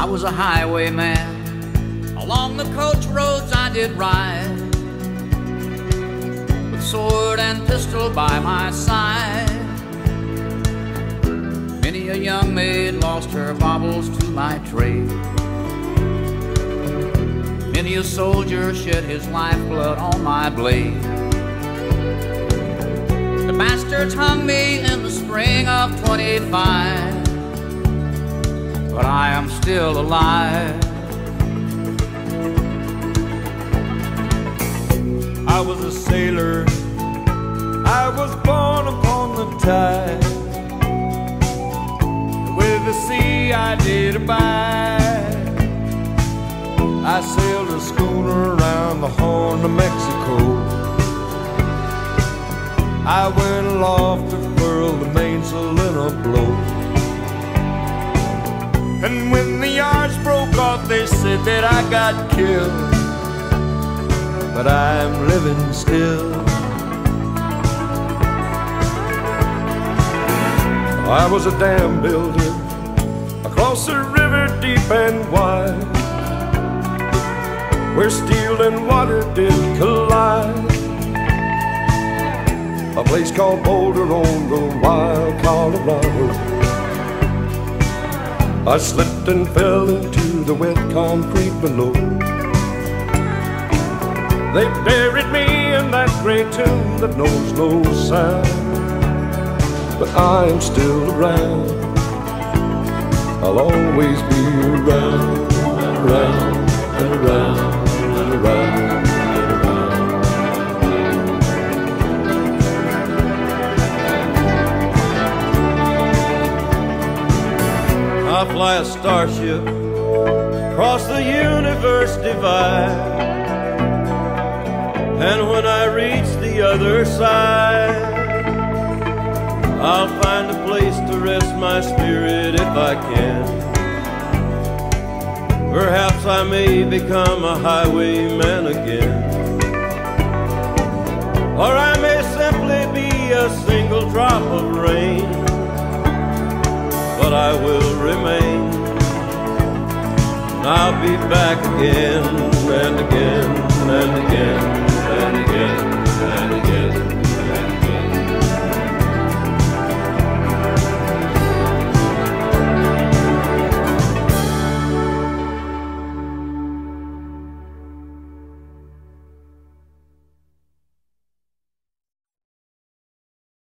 was a highwayman. Along the coach roads I did ride, with sword and pistol by my side. Many a young maid lost her baubles to my trade. Many a soldier shed his lifeblood on my blade. The bastards hung me in the spring of '25, but I am still alive. I was a sailor, I was born upon the tide. With the sea I did abide. I sailed a schooner around the Horn of Mexico. I went aloft to furl the mainsail in a blow. And when the yards broke off, they said that I got killed, but I'm living still. I was a dam builder across a river deep and wide, where steel and water did collide. A place called Boulder on the wild Colorado. I slipped and fell into the wet concrete below. They buried me in that great tomb that knows no sound, but I am still around. I'll always be around, around, and around, and around, and around. I fly a starship across the universe divide, and when I reach the other side, I'll find a place to rest my spirit if I can. Perhaps I may become a highwayman again, or I may simply be a single drop of rain, but I will remain. And I'll be back again and again and again.